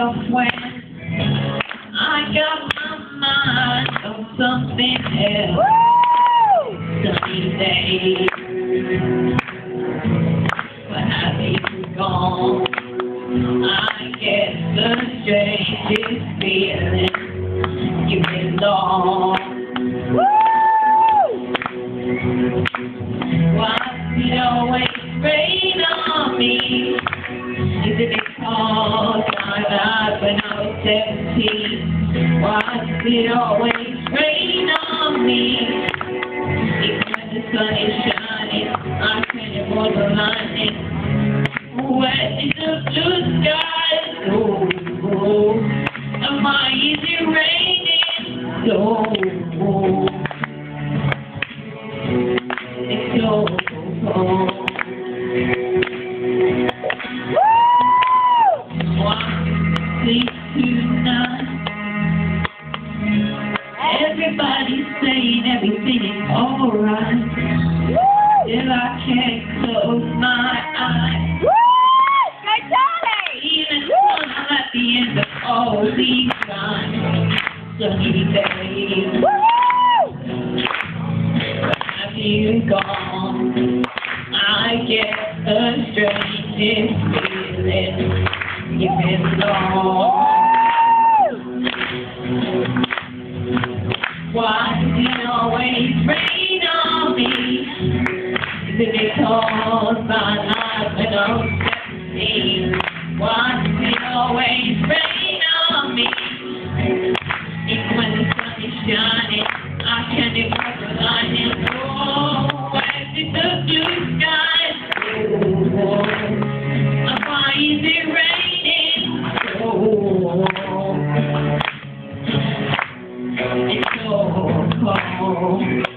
myself when I got my mind on something else. Sunny days, but have you gone? I get the strangest feeling you belong. Why does it always rain on me? Is it because I died when I was 17? Why does it always rain on me? Even when the sun is shining, I can't avoid the lightning. Where is the blue sky? Oh, and why is it raining so? It's so cold. Sleep tonight. Everybody's saying everything is alright. Still I can't close my eyes. Even when I'm at the end of all these times, sunny days, have you gone? I get the strangest feeling you belong. Why does it always rain on me? Is it because I lied when I was 17? Why does it always rain on me? Even when the sun is shining, I can't avoid the lightning. Oh, where is the blue sky? Oh, and why is it raining? Oh, it's so cold.